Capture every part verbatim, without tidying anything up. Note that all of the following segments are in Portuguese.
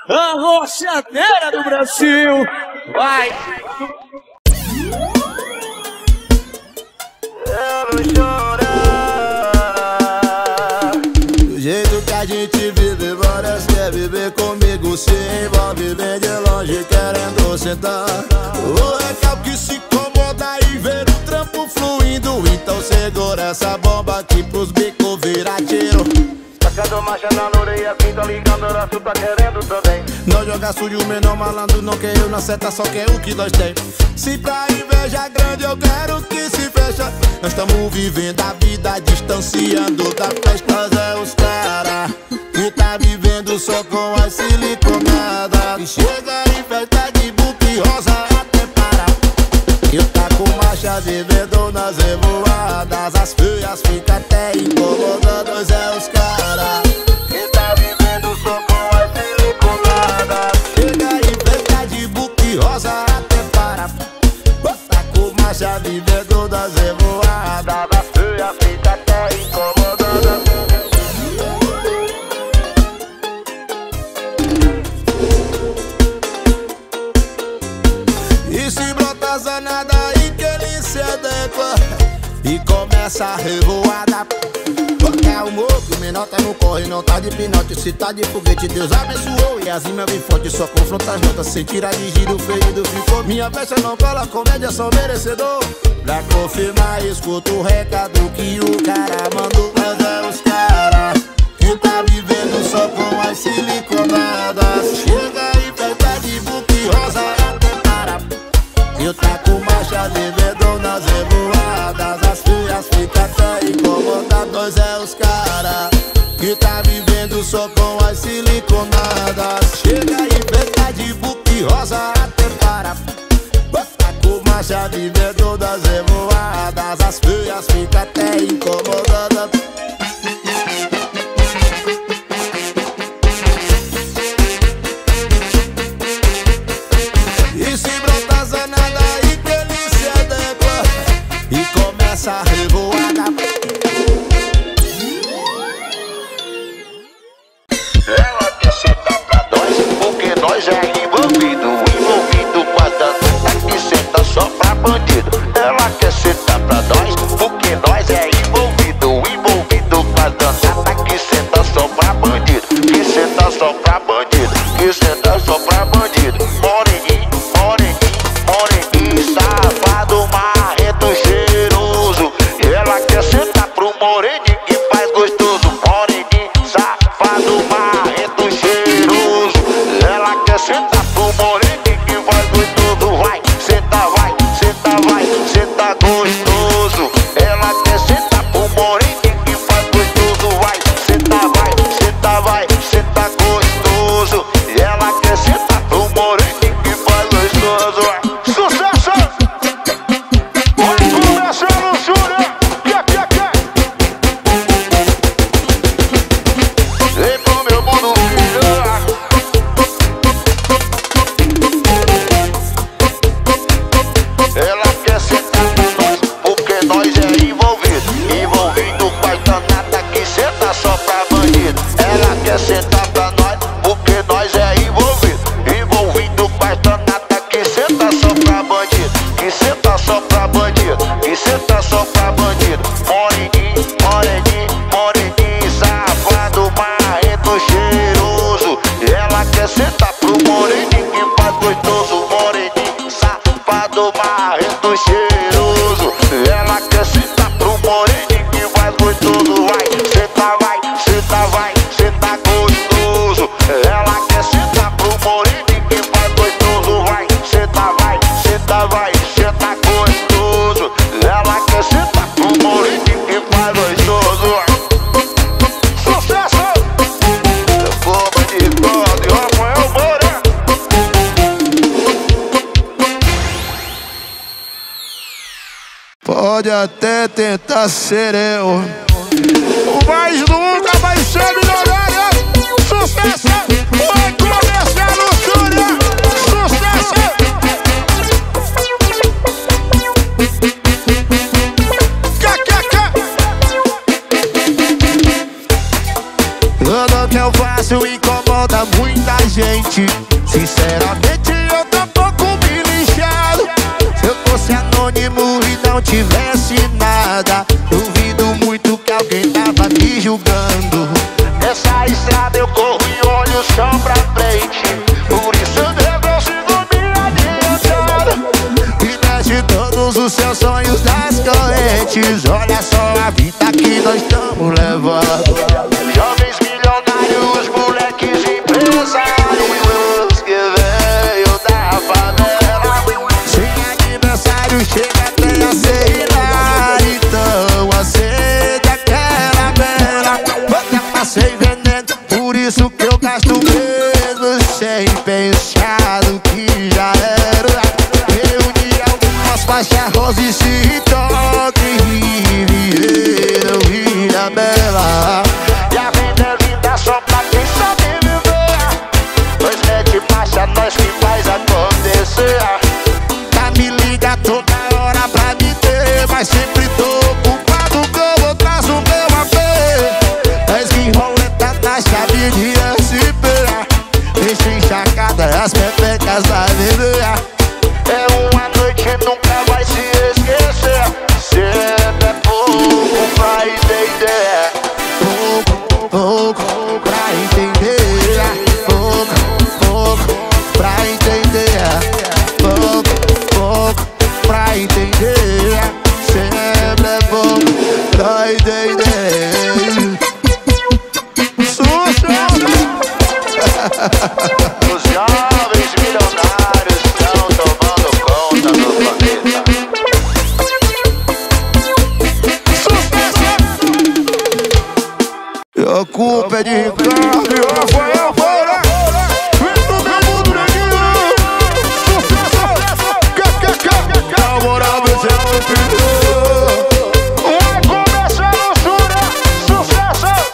a rochadeira do Brasil. Vai! Eu não chorar. Do jeito que a gente vive, várias quer viver comigo. Se envolve bem de longe, querendo sentar. O recalque se incomoda e ver o trampo fluindo. Então segura essa bomba aqui pros bicos virar tiro. Tacando marcha na orelha, quem tá ligando, o braço tá querendo também. Não joga sujo, menor malandro, não quer eu na seta, só quer o que nós tem. Se pra inveja grande eu quero que se fecha. Nós estamos vivendo a vida, distanciando da festa. É os cara que tá vivendo só com as siliconadas. E chega em festa de buque rosa até para. Eu tá com marcha vivendo nas revoadas. As feias ficam até incomodando. É os cara que tá vivendo só com as siliconadas. Chega em festa de buque rosa até para. Tá com marcha vivendo nas revoadas. As feias ficam até incomodando. E se brota zanada aí que ele se adequa e começa a revoada. É o morro, o menor tá no corre, não tá de pinote. Se tá de foguete, Deus abençoou. E a zima vem forte, só confronta as notas. Sem tirar de giro, o ferido ficou. Minha festa não cola, comédia só merecedor. Pra confirmar, escuta o recado que o cara mandou. Mas é os cara que tá vivendo só com as siliconadas. Chega e festa de buque rosa até para. Eu tá com marcha vivendo nas revoadas. As filhas ficam até incomodadas. É os cara que tá vivendo só com as siliconadas. Chega e festa de buque rosa até para. Tá com marcha vivendo nas revoadas. As filhas ficam até incomodadas. E se brota zanada aí que ele se adequa e começa a revoada. Ela quer sentar pra nós, porque nós é envolvido, envolvido com a dança que senta só pra bandido. Ela quer sentar pra nós, porque nós é envolvido, envolvido com a dança que senta só pra bandido, que senta só pra bandido, que senta só pra bandido. Moreninho, moreninho, moreninho, safado, marrento, cheiroso. Ela quer sentar pro moreninho que faz gostoso. Moreninho, safado, marrento, cheiroso. Ela quer sentar pro moreninho que faz gostoso. Vai, senta, vai, senta, vai, senta gostoso. Ela quer sentar pro moreninho que faz gostoso. Vai, senta, vai, senta, vai, senta gostoso. E ela quer sentar pro moreninho que faz gostoso. Sucesso! Vai começar a luxúria! Quer, quer, quer! Vem pro meu mundo, filho! Ela quer sentar com nós, porque nós é envolvido, envolvido com a danada que senta só pra bandido. Ela quer sentar pra nós, porque nós é envolvido, envolvido com a danada que senta só pra bandido, que senta só pra bandido, que senta só pra bandido. Moreninho, moreninho, moreninho, safado, marrento, cheiroso. Ela quer sentar pro moreninho que faz gostoso. Moreninho, safado, marrento, cheiroso. Ela quer sentar pro moreninho que faz gostoso. Vai, senta, vai, senta, vai, senta gostoso. Ela quer sentar pro moreninho que faz gostoso. Vai, senta, vai, senta, vai, senta gostoso. Ela quer sentar pro moreninho que faz gostoso. Sucesso! Bomba de God, Rafael Moura. Pode até tentar ser eu, mas nunca vai ser milionário. Sucesso! Vai começar a luxúria! Sucesso! Tudo que eu faço incomoda muita gente. Sinceramente eu tô um pouco me lixado. Se eu fosse anônimo e não tivesse nada, duvido muito que alguém tava me julgando. Nessa estrada eu corro e olho só pra frente, por isso eu não sigo minha adiantada. E mexe todos os seus sonhos das correntes. Olha só a vida que nós estamos levando. Jovens milionários, moleques empresários que veio da favela. Sem aniversário chega até a ser hilário. Então aceita aquela bela. Eu já passei veneno, por isso que eu gasto mesmo sem pensar no que já era. Reuni algumas faixas rosa e se toque e viveram vida bela. E a vida é linda só pra quem sabe viver. Nós mete marcha, nós que faz acontecer. Tá me liga toda hora pra me ter, mas sempre tô ocupado que eu vou atrás do meu A P. Nós que roleta na chave de S P. Deixa encharcada as pepecas da vida. É uma noite que nunca vai se esquecer. Sempre é pouco pra entender. Pouco, pouco pra entender. Pouco, pouco pra entender. Pouco, pouco pra entender. Sempre é pouco pra entender. Sucesso! Os jovens milionários estão tomando conta do planeta. A culpa é de Ricardo e Rafael Moura. Vem pro meu mundo, neguinho. Sucesso! Kkk. Na moral, você é o filho. Vai começar a loucura. Sucesso!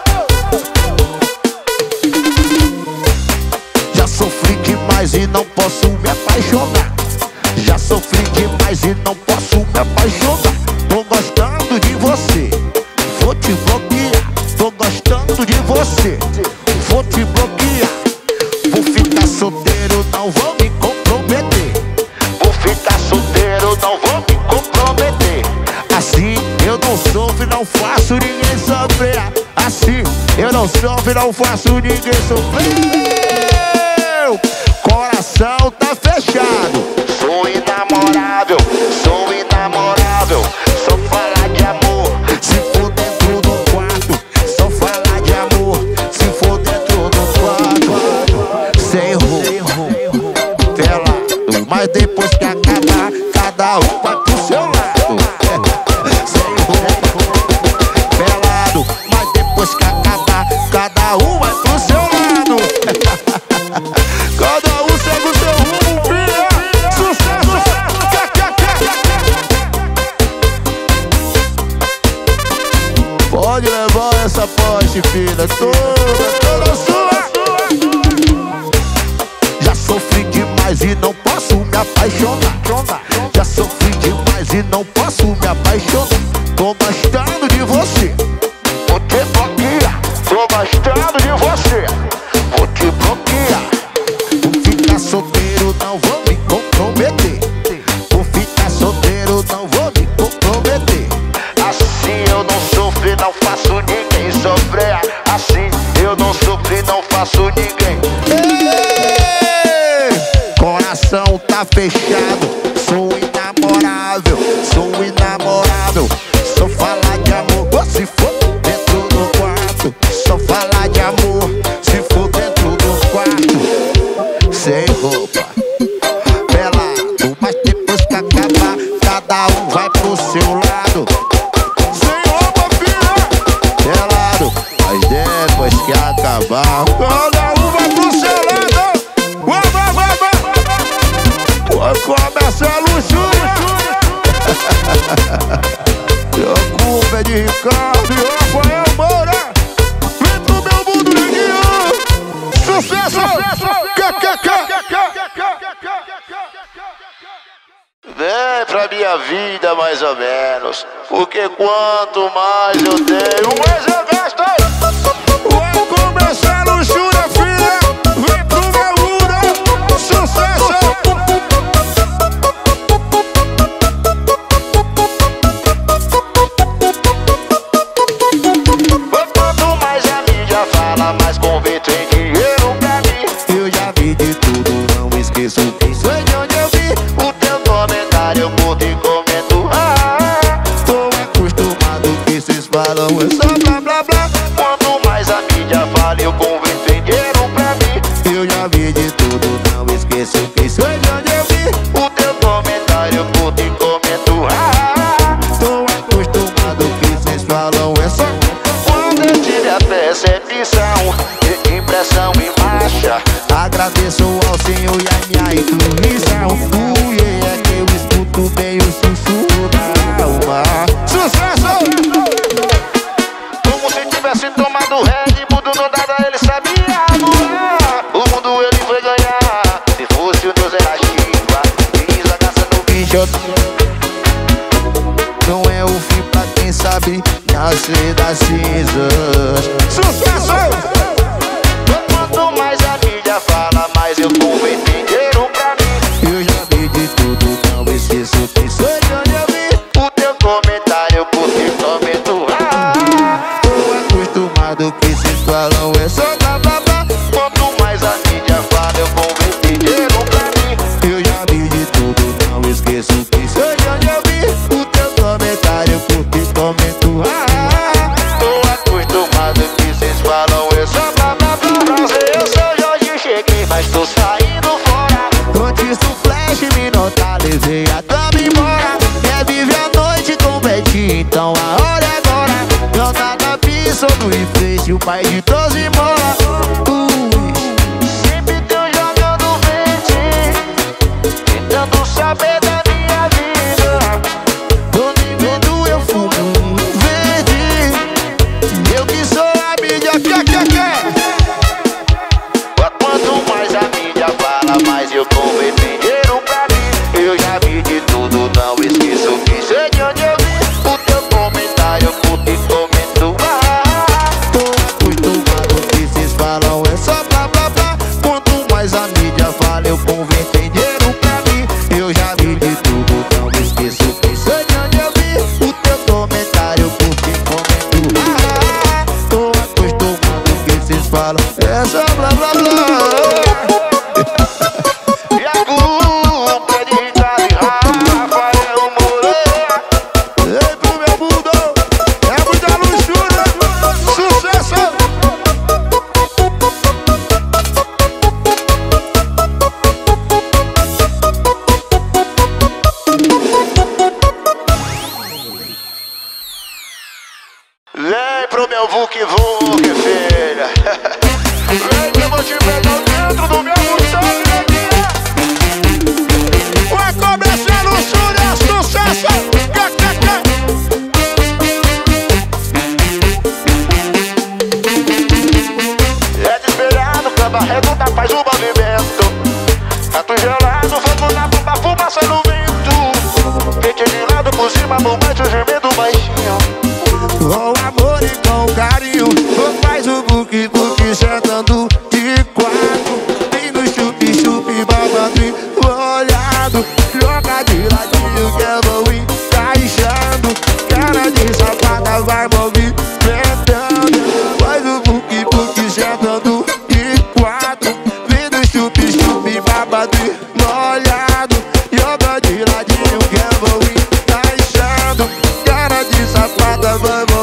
Já sofri demais e não posso me apaixonar. Já sofri demais e não posso me apaixonar. Tô gostando de você, vou te bloquear. Tô gostando de você, vou te bloquear. Vou ficar solteiro, não vou me comprometer. Vou ficar solteiro, não vou me comprometer. Assim eu não sofro, não faço ninguém sofrer. Assim eu não sofro, não faço ninguém sofrer. Coração tá fechado. Sou inamorável, sou inamorável. Só falar de amor, se for dentro do quarto. Só falar de amor, se for dentro do quarto. Sem roupa, pelado, mas depois que acabar, cada um vai pro seu lado. Sem roupa, pelado, mas depois que acabar, cada um vai pro seu lado. Cada um segue o seu rumo, filha. Sucesso! Pode levar essa Porsche, filha, toda, toda sua. Já sofri demais e não posso me apaixonar. Já sofri demais e não posso me apaixonar. Tô gostando de você, vou te bloquear. Tô gostando de você, vou te bloquear. Vou ficar solteiro, não vou me comprometer. Vou ficar solteiro, não vou me comprometer. Assim eu não sofro e não faço ninguém sofrer. Assim eu não sofro e não faço ninguém. Ei! Coração tá fechado. Sou inamorável, sou inamorável. Só falar de amor, se for dentro do quarto. Só falar de amor, se for dentro do quarto. Sem roupa, pelado, mas depois que acabar, cada um vai pro seu lado. Sem roupa, filha, pelado, mas depois que acabar, cada um vai pro seu lado. Vai, vai, vai, vai. Começa a luxúria. A culpa é de Ricardo e Rafael Moura. Vem pro meu mundo, neguinho. Sucesso! Vem pra minha vida mais ou menos, porque quanto mais eu tenho, mais eu gasto. Vai começar a luxúria, filha. Vem pro meu agradeço ao Senhor e a minha intuição. Ui, é que eu escuto bem o sussurro da alma. Sucesso! Como se tivesse tomado Red Bull do nada, ele sabia voar. O mundo ele foi ganhar. Se fosse o Deus era Shiva, fiz a caça no bicho. Não é o fim pra quem sabe nascer das cinzas. Sucesso! Quanto mais a mídia fala, mais eu converto em dinheiro pra mim. Eu já vi de tudo, não esqueço que sou de onde eu vi. O teu comentário, por que comento? Ah, tô acostumado que cês falam é só blá blá blá. Quanto mais a mídia fala, eu converto em dinheiro pra mim. Eu já vi de tudo, não esqueço que sou de onde eu vi. O teu comentário, por que comento? Ah, tô acostumado que cês falam é só blá blá blá. Prazer, eu sou Jorge, cheguei, mas tô saindo fora. Antes do flash me notar, levei a dama embora. Quer viver a noite com Betinho, então a hora é agora. Não tá na pista do enfeite, o pai de doze mola. Ui, sempre tão jogando verde, tentando saber da minha vida. Tô vivendo, eu fumo um verde. Eu que sou a mídia, quer, quer, quer. Quanto mais a mídia fala, mais eu converto em dinheiro pra mim. Eu já vi de tudo, não esqueço que sei de onde eu vi. O teu comentário, por que comento? Ah, tô acostumado que cês falam é só blá blá blá. Quanto mais a mídia fala, eu converto em dinheiro pra mim. Eu já vi de tudo, não esqueço que sei de onde eu vi. O teu comentário, por que comento? Ah, tô acostumado que cês falam é só blá blá blá. E a culpa é de Ricardo e Rafael Moreira. Ei, pro meu mundão, é muita luxúria. Sucesso! Vem pro meu Vuk Vuk, filha. Vem que eu vou te pegar dentro do meu Mustang. Vai começar luxúria, sucesso. Quer, quer, quer. É desesperado, cama redonda faz o movimento. Canto gelado, fogo na bomba, fumaça no vento. Quente de lado por cima, por baixo, gemendo baixinho. Com amor e com carinho, faz o buque buque sentando de quatro. Vem no chupi chupi babado olhado. Joga de ladinho que eu vou encaixando. Cara de safada vai movimentando. Faz o buque buque sentando de quatro. Vem no chupi chupi babado olhado. Joga de ladinho que eu vou encaixando. Cara de safada vai movimentando.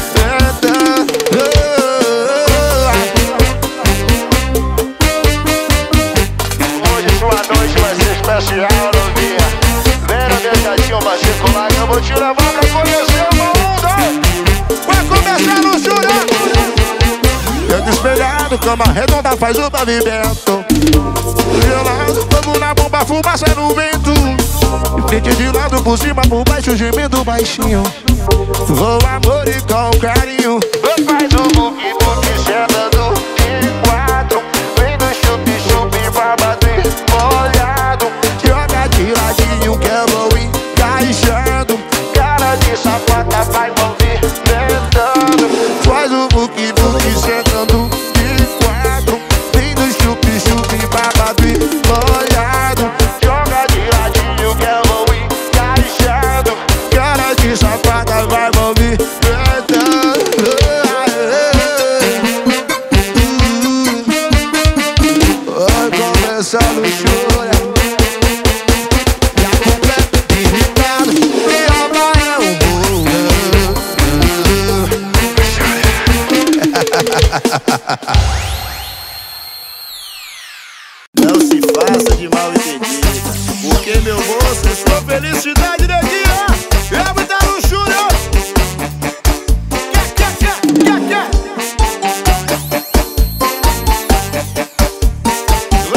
Hoje sua noite vai ser especial, novinha. Vem no meu jatinho pra circular que eu vou te levar pra conhecer o mundo. Vai começar no churão. Eu desesperado, cama redonda faz o movimento. Gelado, fogo na bomba, fumaça no vento. Frente de lado, por cima, por baixo, gemendo baixinho. Vou amor e com carinho. Faz o buque, buque, sentando de quatro. Vem no chupi, chupi, babado e molhado. Joga de ladinho que eu vou encaixando. Cara de safada vai movimentando. Faz o buque, buque, sentando de quatro. Vem no chupi, chupi, babado e molhado. Joga de ladinho que eu vou encaixando. Cara de safada vai movimentando. Vai começar a luxúria. E a culpa é de Ricardo e Rafael Moreira. Não se faça de mal entendida, porque meu moço, eu sou felicidade neguinha. É muita luxúria. Quer, quer, quer, quer, quer.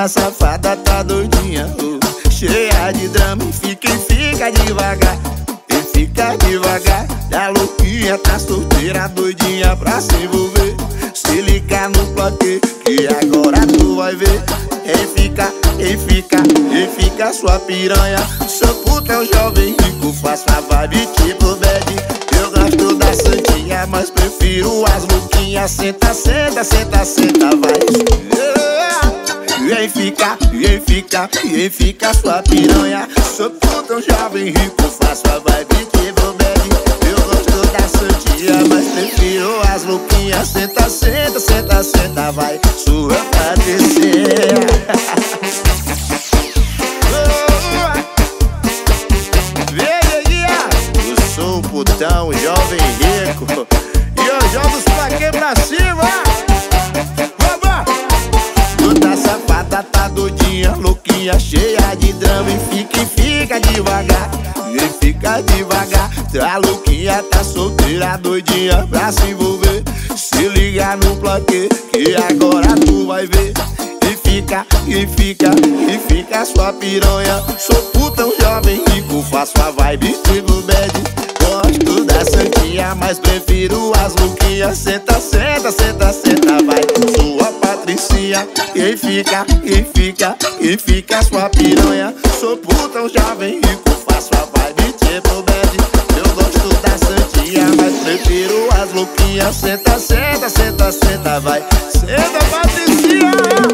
Toda safada tá doidinha, oh, cheia de drama. E fica e fica devagar, e fica devagar. A louquinha tá solteira, doidinha pra se envolver. Se liga no plaquê, que agora tu vai ver. E fica, e fica, e fica sua piranha. Sou puta, é um jovem rico, faço a vibe tipo bad. Eu gosto da santinha, mas prefiro as louquinhas. Senta, senta, senta, senta, vai. E aí fica, e aí fica, e aí fica sua piranha. Sou puta, um jovem rico, faço a vibe tipo bad. Eu gosto da santinha, mas prefiro as louquinhas. Senta, senta, senta, senta, vai. Sua patricinha. Eu sou um putão, jovem rico, e eu jogo os plaquês pra cima. Toda safada tá doidinha, louquinha, cheia de drama. E fica e fica devagar, e fica devagar. A louquinha tá solteira, doidinha pra se envolver. Se liga no plaquê, que agora tu vai ver. E fica, e fica, e fica sua piranha. Sou puta, um jovem rico, faço a vibe tipo bad. Gosto da santinha, mas prefiro as louquinhas. Senta, senta, senta, senta, vai. Sua patricinha. E fica, e fica, e fica sua piranha. Sou puta, um jovem rico, faço a vibe tipo bad. Eu gosto da santinha, mas prefiro as louquinhas. Senta, senta, senta, senta, vai. Senta, patricinha.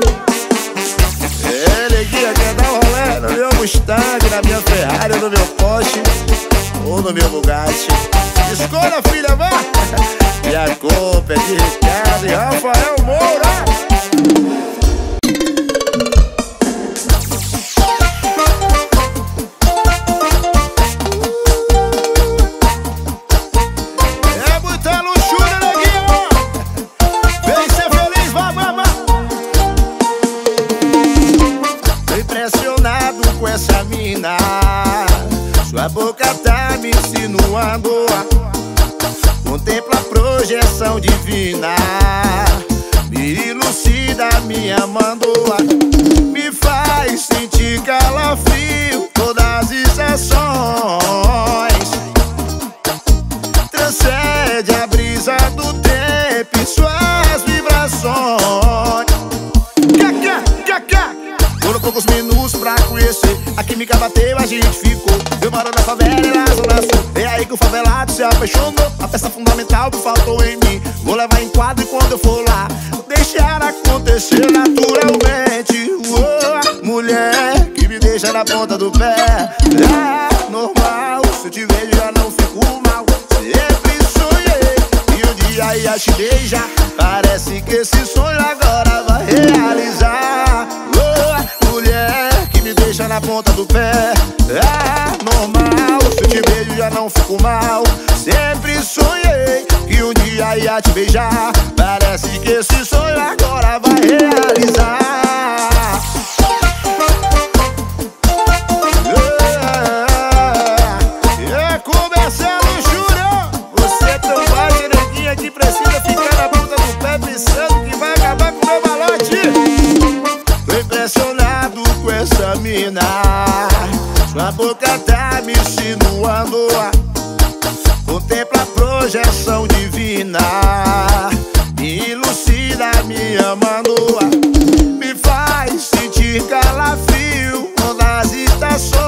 É, neguinha, quer dar um rolê no meu Mustang, na minha Ferrari, no meu Porsche ou no meu Bugatti? Escolha, filha, vá! E a culpa é de Ricardo e Rafael Moura. É muita luxúria, neguinha! Vem ser feliz, vá, vá, vá! Tô impressionado com essa mina. Sua boca tá me insinuando. Contempla a projeção divina. Me elucida, me amando. Me faz sentir calafrio todas as estações. Transcende a brisa do tempo e suas vibrações. Cacá, cacá. Foram poucos minutos pra conhecer. A química bateu, a gente ficou. Eu moro na favela e na zona sul. É aí que o favelado se apaixonou. A peça fundamental que faltou em mim. Vou levar em quadro e quando eu for lá deixar acontecer naturalmente. Oh, mulher que me deixa na ponta do pé. É normal, se eu te vejo já não fico mal. Sempre sonhei e um dia ia te beijar. Parece que esse sonho agora vai realizar. Oh, mulher que me deixa na ponta do pé. É normal, se eu te beijo já não fico mal. Sempre sonhei que um dia ia te beijar. Parece que esse sonho agora vai realizar. É, é começar luxúria. Você é tão baixo, neguinha, que precisa ficar na ponta do pé pensando que vai acabar com o meu balote. Tô impressionado com essa mina. Sua boca tá me insinuando. Contempla a projeção divina. Me elucida, me amando. Me faz sentir calafrio nas estações.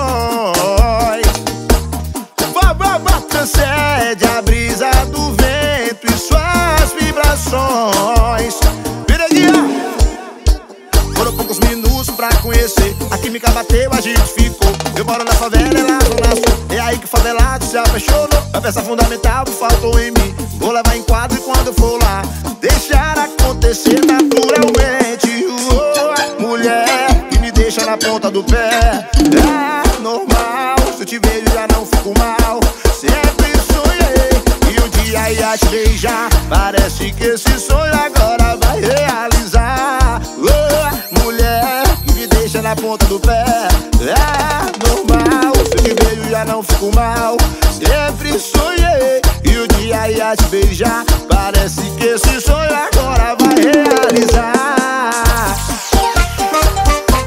Vá, vá, vá, transcende a brisa do vento e suas vibrações. Vireguinha. Foram poucos minutos pra conhecer. A química bateu, a gente ficou. Eu moro na favela, ela zona sul. É aí que o favelado se apaixonou. A peça fundamental que faltou em mim. Vou levar em quadro e quando eu for lá deixar acontecer naturalmente. Oh, mulher que me deixa na ponta do pé. É normal, se eu te vejo já não fico mal. Sempre sonhei e um dia ia te beijar. Parece que esse sonho agora vai realizar. Oh, mulher que me deixa na ponta do pé. É normal, se eu te vejo já não fico mal. Sempre sonhei e um dia ia te beijar. Parece que esse sonho agora vai realizar.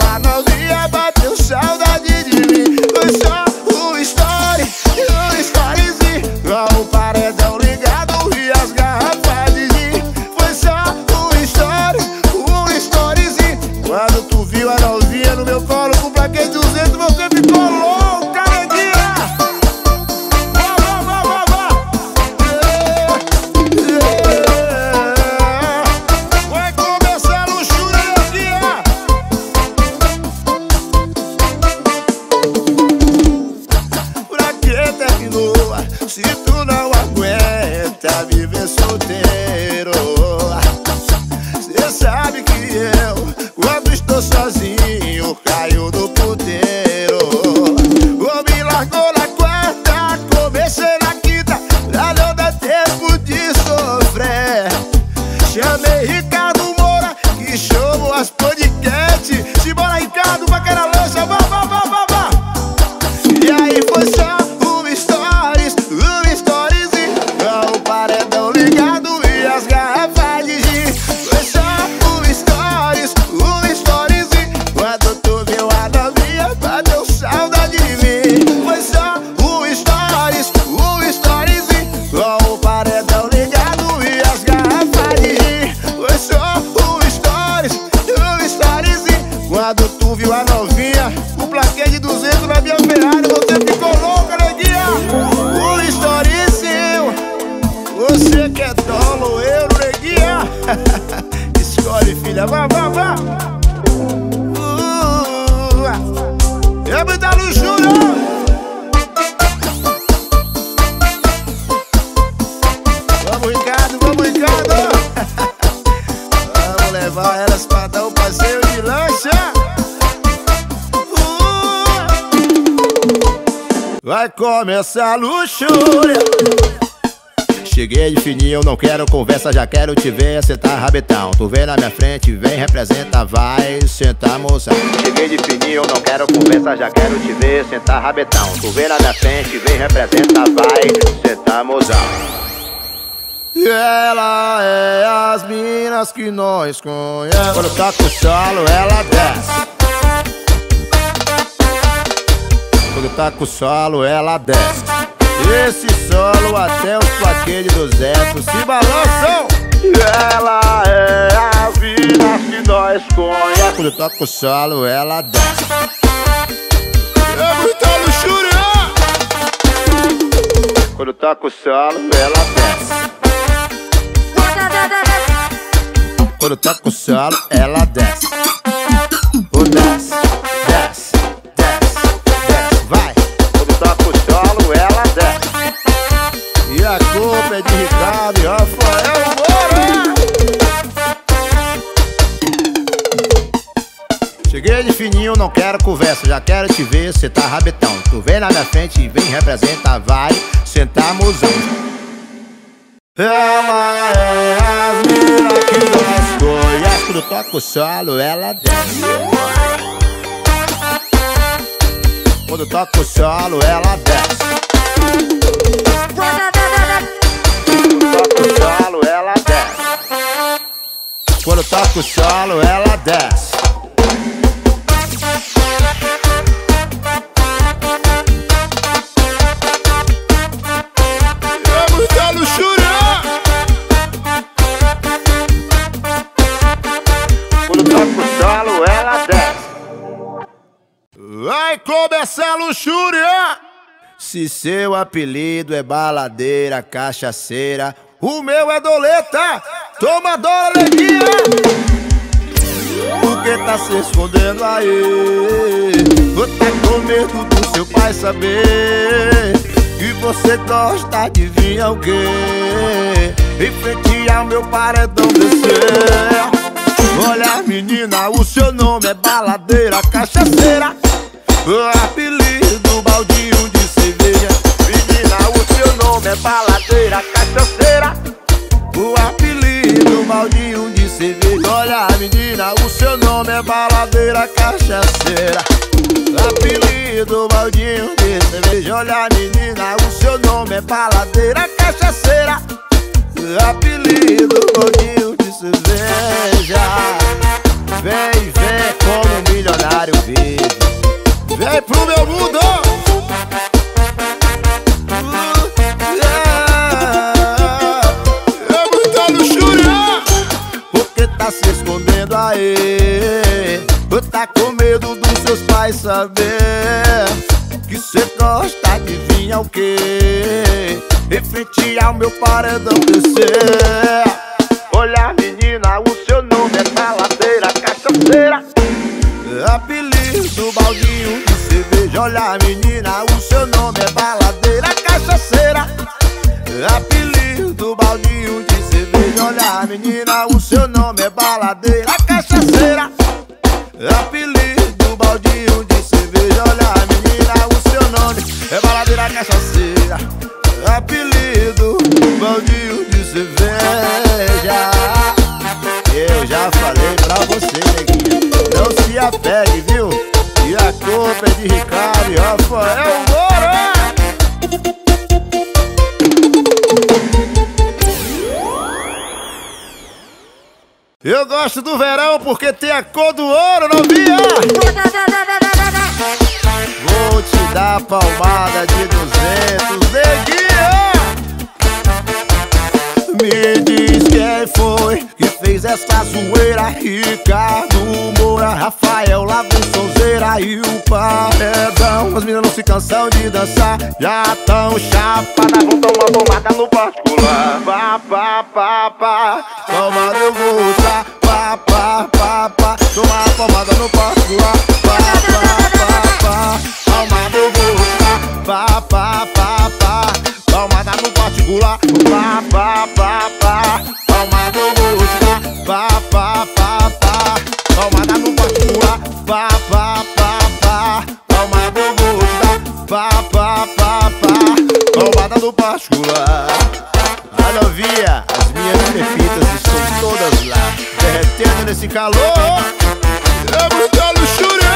a novinha, bateu saudade de mim. Foi só um story, um storyzinho, com o paredão ligado e as garrafas de gin. Foi só um story, um storyzinho. Quando tu viu a novinha no meu colo com plaquete duzentos, você ficou louca, neguinha. Vá, vá, vá, vá, vá. Vai começar a luxúria, neguinha. Pra que terminou? Se tu não aguenta viver solteiro. Cê sabe que eu, quando estou sozinho, caio no puteiro. Ou me largou na quarta, comecei na quinta, pra não dar tempo de sofrer. Chamei Ricardo Moura, que chamou as podcast. Simbora, Ricardo, vaqueira lança, vá, vá, vá, vá, vá. E aí foi só um stories, um storyzinho, com o paredão ligado e as garrafas de gin. Foi só um stories, um storyzinho, quando tu viu a novinha, bateu saudade de mim. Foi só um stories, um storyzinho, com o paredão ligado e as garrafas de gin. Foi só um stories, um storyzinho, quando tu viu a novinha, o plaquete de duzentos na minha Ferrari, você ficou louca, neguinha. Um storyzinho, você que é dolo, eu, neguinha. Escolhe, filha, vá, vá, vá. Uh, é muita luxúria. Vamos, Ricardo, vamos, Ricardo. Vamos levar elas pra dar um passeio de lancha. Uh, vai começar a luxúria. Cheguei de fininho, não quero conversa, já quero te ver sentar rabetão. Tu vem na minha frente, vem, representa, vai sentar, moça. Cheguei de fininho, não quero conversa, já quero te ver sentar rabetão. Tu vem na minha frente, vem, representa, vai sentar, moça. E ela é as minas que nós conhecemos. Quando tá com o solo, ela desce. Quando tá com o solo, ela desce. Esse solo até os plaquetes do duzentos se balançam. E ela é as minas que nós conhecemos. Quando tá com o solo, ela desce. É muita luxúria. Quando tá com o solo, ela desce. Quando tá com o solo, ela desce. Oh, desce, desce, desce, desce, vai. Quando tá com o solo, ela desce. E a culpa é de Ricardo e Rafael Moura. Cheguei de fininho, não quero conversa, já quero te ver, cê tá rabetão. Tu vem na minha frente e vem, representa, vai sentar, mozão. Ela é as minas que nós conhecemos. Quando toca o solo, ela desce. Quando toca o solo, ela desce. Quando toca o solo, ela desce. Quando toca o solo, ela desce. É muita luxúria. Quando toca o solo, ela desce. Vai começar a luxúria. Se seu apelido é baladeira, cachaceira, o meu é doleta. Toma dor, neguinha. Por que tá se escondendo aí? Ou tá com medo do seu pai saber que você gosta de vir alguém em frente ao meu paredão descer? Olha, menina, o seu nome é baladeira, cachaceira, o apelido baldinho de cerveja. Menina, o seu nome é baladeira, cachaceira, o apelido baldinho de cerveja. Olha, menina, o seu nome é baladeira, cachaceira, apelido baldinho de cerveja. Olha, menina, o seu nome é baladeira, cachaceira, apelido baldinho de cerveja. Vem, vem como me milionário vive. Vem pro meu mundo. uh, yeah. É muita luxúria. Por que tá se escondendo aí? Ou tá com medo dos seus pais saber que cê gosta de vir ao quê? Em frente ao meu paredão descer. Olha menina, o seu nome é baladeira, cachaceira, apelido baldinho de cerveja. Olha menina, o seu nome é baladeira, cachaceira, apelido baldinho de cerveja. Olha menina, o seu nome é baladeira, cachaceira, apelido baldinho de cerveja. Olha menina, o seu nome é baladeira, cachaceira, apelido baldinho de cerveja. Eu já falei pra você, neguinha, não se apegue, viu? E a culpa é de Ricardo e Rafael Moura. Eu gosto do verão porque tem a cor do ouro, novinha. Vou te dar palmada de duzentos, neguinha. Me diz quem foi que fez essa zoeira. Ricardo Moura, Rafael Sonzeira e o paredão. As meninas não se cansam de dançar, já tão chapadas, vão tomar pomada no particular. Pá, pá, pá, pá, pomada eu vou usar. Pá, pá, pá, pá, tomar pomada no particular. Pá, pá, pá, pá, pomada eu vou usar. Pá, pá, pá, pá, pomada no particular. Pá, pá, pá, pá, pomada eu vou usar. Pá, pá, pá, pá, pomada no particular. Pá, pá, pá, pá, pomada eu vou usar. Pá, pá, pá, pá, pomada no particular. A novinha, as minhas perfeitas estão todas lá, derretendo nesse calor. É muita luxúria.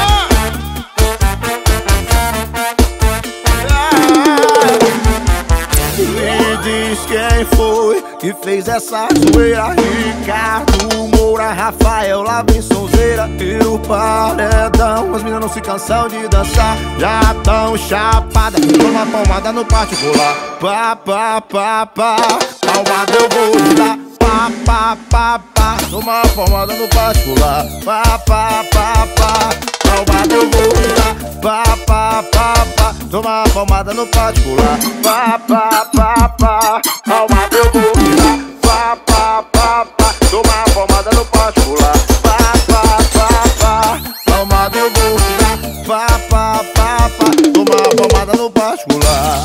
Me diz quem foi que fez essa zoeira. Ricardo Moura, Rafael Sonzeira e o paredão. As meninas não se cansam de dançar, já tão chapadas, toma palmada no particular. Pá, pá, pá, pá, palmada eu vou dar. Pá, pá, pá, pá, toma palmada no particular. Pá, pá, pá, pá, palmada eu vou dar. Pá, pá, pá, pá, toma palmada no particular. Pá, pá, pá, pá, palmada eu vou dar. Pá, pá, pá, pá, toma palmada no particular. Pá, pá, pá, pá, palmada eu vou dar. Pá, pá, pá, pá, toma palmada no particular.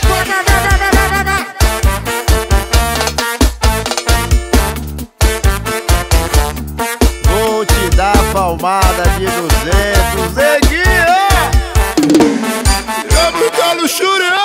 Vou te dar palmada de duzentos, neguinha. É muita luxúria.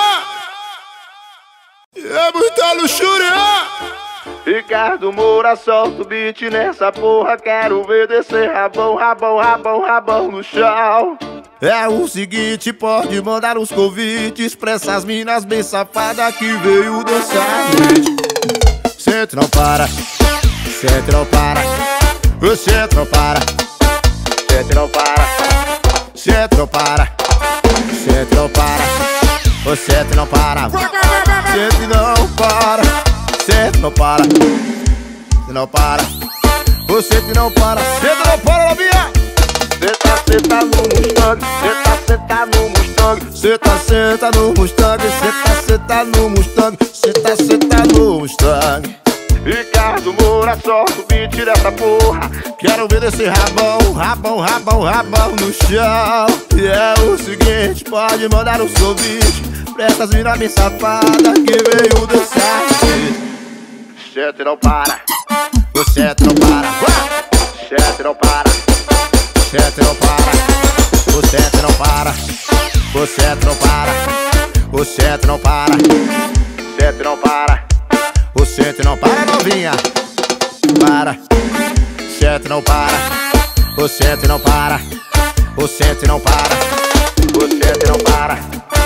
É muita luxúria. Ricardo Moura, solta o beat nessa porra. Quero ver descer rabão, rabão, rabão, rabão no chão. É o seguinte, pode mandar os convites pra essas minas bem safadas que veio dançar. Sente não para, sente não para, sente não para, sente não para, sente não para, sente não para, sente não para, sente não para, sente não para, sente não para, você que não para, sente não para, novinha. Senta, senta no Mustang, senta, senta no Mustang, senta, senta no Mustang, senta, senta no Mustang, senta, senta no Mustang. Ricardo Moura, solta o beat dessa porra. Quero ver desse rabão, rabão, rabão, rabão no chão. E é o seguinte, pode mandar um convite pra essas minas bem safadas que veio dançar. Sete não para, o sete não para, sete não para, sete não para, o sete não para, o sete não para, o sete não para, sete não para, o sete não para, novinha. Para, sete não para, o sete não para, o sete não para, o sete não para.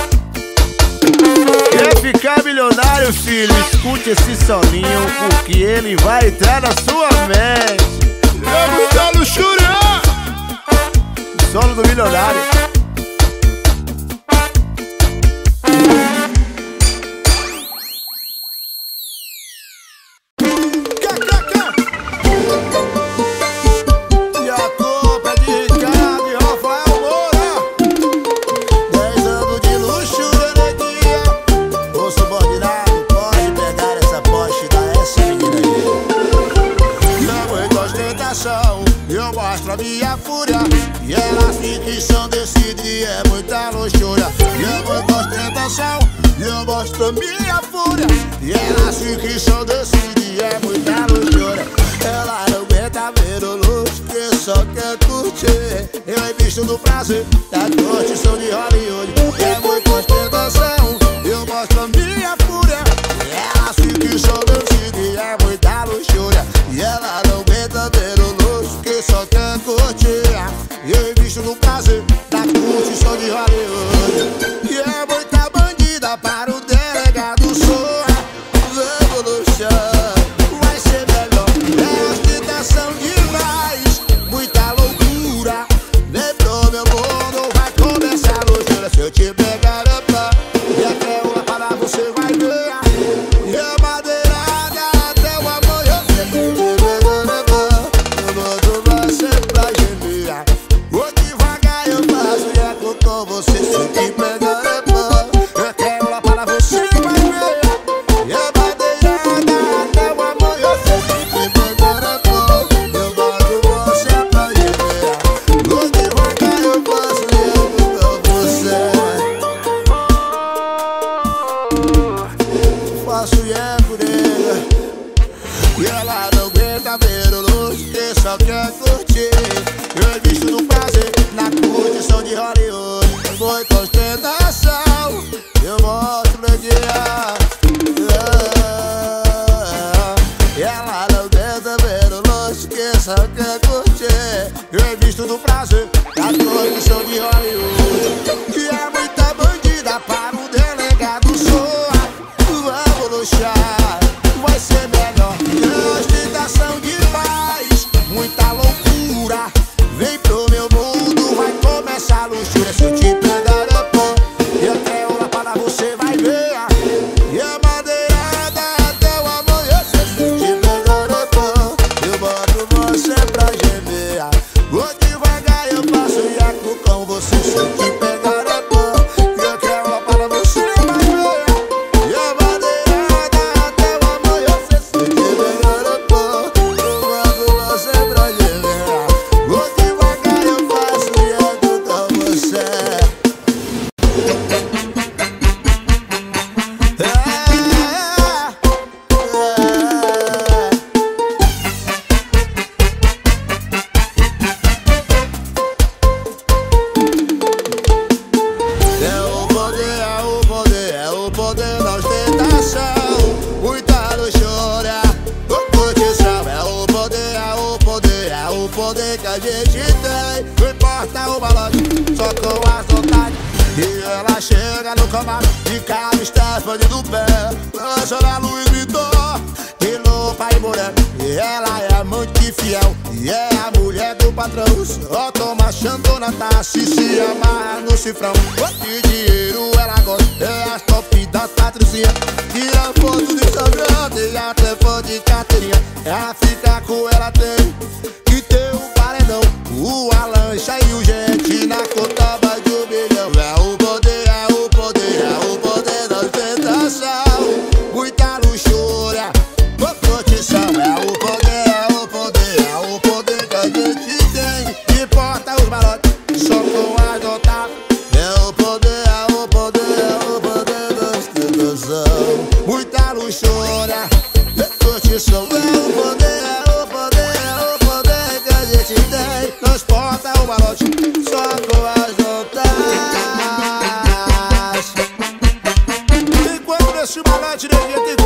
Quer ficar milionário, filho? Escute esse soninho, porque ele vai entrar na sua mente. É muita luxúria. Solo do milionário. E a culpa é de Ricardo e Rafael Moura. Dez anos de luxo e energia. O subordinado pode pegar essa poste da essa menina aí. Não muita ostentação, eu mostro a minha fúria. E elas ficam decide, é muita luxúria. E é muita ostentação, eu mostro a minha fúria. E elas ficam decide, é muita luxúria. Ela não aguenta ver o luxo, que só quer curtir. Eu invisto no prazer da curtição de Hollywood. E é muita ostentação, eu mostro a minha fúria. E elas ficam decide, é muita luxúria. E ela não aguenta ver o luxo, que só quer curtir. Eu invisto no prazer da curtição de Hollywood. E é muita bandida para o delegado Soa. Revolução vai ser melhor. É ostentação demais, muita loucura. Vem pro meu mundo, vai começar a loucura. Se eu te pegar a pá e até uma para você vai ver. E a madeirada até o amanhã. Eu mando você pra gemer. Vou devagar, eu faço e é com você. Se eu te pegar a pá, eu quero lá para você vai ver. E a madeirada até o amanhã. Se eu te pegar a pá, eu mando você pra gemer. Vou devagar, eu faço e é com você. Faço e é por ele. E ela não aguenta ver o luxo, que só quer curtir. Eu invisto no prazer, na curtição de Hollywood. Muita ostentação, eu mostro o dia. E ela não aguenta ver o luxo, que só quer curtir. Eu invisto no prazer, na curtição de Hollywood. E é muita bandida para o delegado Soa. Vamos luxar, vai ser melhor. É ostentação demais, muita loucura. Vem pro meu mundo, vai começar a luxúria. Se eu te pegar a pó e até uma para você vai ver. E a madeirada até o amanhã. Se eu te pegar a pó, eu boto você pra gemer. Vou devagar, eu passo e aco com você. Se eu te pegar a pó e eu quero uma para você vai ver. E a madeirada até o amanhã. Se eu te pegar a pó, eu boto você pra gemer. Vou devagar, eu faço e aco com você. É, é, é o poder, é o poder, é o poder da ostentação. Muita luxúria, o curtição. É o poder, é o poder, é o poder que a gente tem. Não importa o balote, só com as vontades. E ela chega no comando de carro, Stephanie do pé. Lança na Louis Vuitton, e roupa e mulher. E ela é amante fiel, e é a mulher do patrão. Só toma Xandona, tá se se amarra no cifrão. De dinheiro ela gosta, é as top das patricinhas. Tira foto do Instagram, tem até fã de carteirinha. Ela fica com ela tem, que tem o paredão, o Alancha e o gente na conta vai de um milhão. É o poder, é o poder, é o poder da ostentação. Muita luxúria, o curtição. É o poder, é o poder, é o poder que a gente tem. Importa os malotes, só com as notas. É o poder, é o poder, é o poder da ostentação. Muita luxúria, o curtição. É o poder, é o poder, é o poder que a gente tem. Transporta o malote, só com as notas. Enquanto nesse malote, ninguém tem